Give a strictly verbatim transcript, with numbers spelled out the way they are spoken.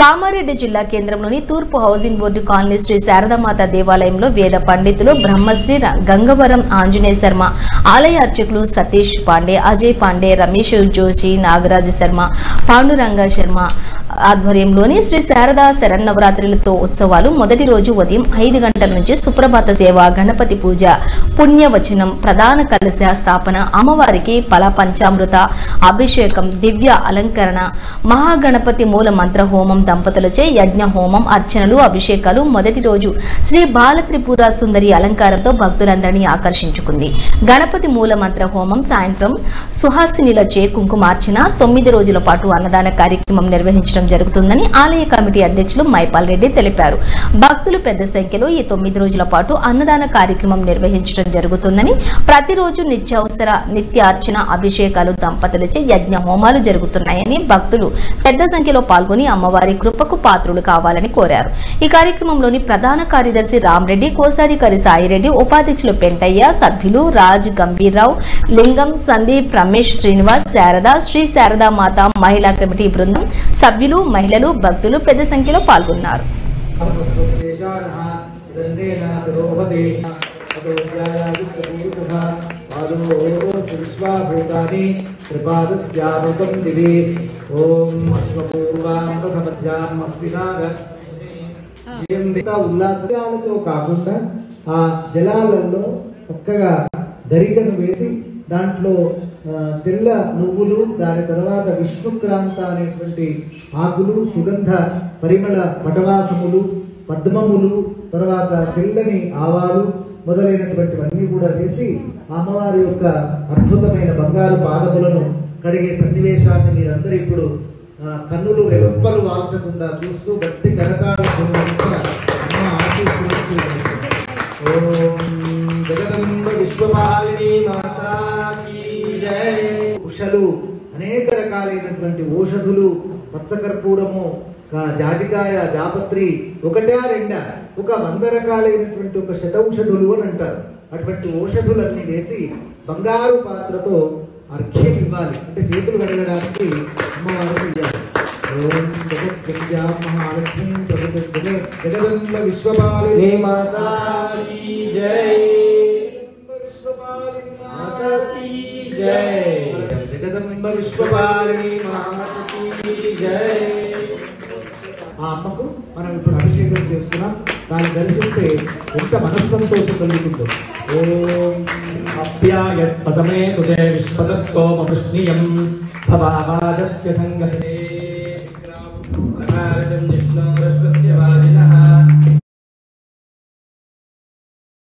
కామారెడ్డి జిల్లా కేంద్రంలోని తూర్పు housing board colony Sri Sharadamata దేవాలయంలో వేద పండితులు బ్రహ్మశ్రీ గంగవరం ఆంజనేయ శర్మ, ఆలయ అర్చకులు సతీష్ పాండే, అజయ్ పాండే, రమేష్ జోషి, నాగరాజ శర్మ, పాండురంగ శర్మ ఆధ్వర్యంలోని శ్రీ శారదా శరన్నవరాత్రులతో ఉత్సవాలు మొదటి రోజు ఉదయం ఐదు గంటల నుంచి సుప్రభాత సేవ, గణపతి పూజ, పుణ్యవచనం, ప్రధాన కలశ స్థాపన, అమ్మవారికి ఫల పంచామృత అభిషేకం, దివ్య అలంకరణ, మహాగణపతి మూల మంత్ర హోమం, దంపతులచే యజ్ఞ హోమం, అర్చనలు, అభిషేకాలు మొదటి రోజు శ్రీ బాలత్రిపుర సుందరి అలంకారంతో భక్తులందరినీ ఆకర్షించుకుంది. గణపతి మూల మంత్ర హోమం సాయంత్రం సుహాసినిలచే కుంకుమార్చన, తొమ్మిది రోజుల పాటు అన్నదాన కార్యక్రమం నిర్వహించడం జరుగుతుందని ఆలయ కమిటీ అధ్యక్షులు మైపాల్ రెడ్డి తెలిపారు. భక్తులు పెద్ద సంఖ్యలో ఈ తొమ్మిది రోజుల పాటు అన్నదాన కార్యక్రమం నిర్వహించడం జరుగుతుందని, ప్రతిరోజు నిత్యావసర నిత్యార్చన, అభిషేకాలు, దంపతులచే యజ్ఞ హోమాలు జరుగుతున్నాయని, భక్తులు పెద్ద సంఖ్యలో పాల్గొని అమ్మవారి కృపకు పాత్రులు కావాలని కోరారు. ఈ కార్యక్రమంలోని ప్రధాన కార్యదర్శి రామరెడ్డి, కోశాధికారి సాయిరెడ్డి, ఉపాధ్యక్షులు పెంటయ్య, సభ్యులు రాజ్, గంభీర్రావు, లింగం, సందీప్, రమేష్, శ్రీనివాస్, శారద, శ్రీ శారదా మాత మహిళా కమిటీ బృందం సభ్యులు, మహిళలు, భక్తులు పెద్ద సంఖ్యలో పాల్గొన్నారు. ఉల్లాసాలతో కాకుండా ఆ జలాలలో చక్కగా దరికను వేసి దాంట్లో తెల్ల నువ్వులు, దాని తర్వాత విష్ణుక్రాంత అనేటువంటి ఆకులు, సుగంధ పరిమళ పటవాసములు, పద్మములు, తర్వాత తెల్లని ఆవాలు మొదలైనటువంటివన్నీ కూడా వేసి అమ్మవారి యొక్క అద్భుతమైన బంగారు పాదములను కడిగే సన్నివేశాన్ని మీరందరూ ఇప్పుడు కన్నులు రెప్పలు వాల్చకుండా చూస్తూ గట్టి కరతాళ విశ్వపాలిని మాతా కీ జై. ఉషలు అనేక రకాలైనటువంటి ఔషధులు, పచ్చకర్పూరము, జాజికాయ, జాపత్రి ఒకటా రెండా ఒక వంద రకాలైనటువంటి ఒక శతౌషధులు అని అంటారు. అటువంటి ఔషధులన్నీ వేసి బంగారు పాత్రతో అర్ఘ్యం ఇవ్వాలి, అంటే చేతులు కడగడానికి అమ్మవారికి ఇవ్వాలి. ఓం జగద్విద్యా మహాలక్ష్మీ జగదంబ విశ్వపాలిని మాతా కీ జై. విశ్వపాలిని మాతా కీ జై. జగదంబ విశ్వపాలిని మాతా కీ జై. ఆ అమ్మకు మనం ఇప్పుడు అభిషేకం చేస్తున్నాం. దాన్ని దర్శిస్తే ఎంత మనస్సంతోషం కలుగుతుందో. ఓం అప్యాయ సమే తుదే విశ్వతస్తోమ వృష్ణియం భవావాదస్య సంగతే విష్ణు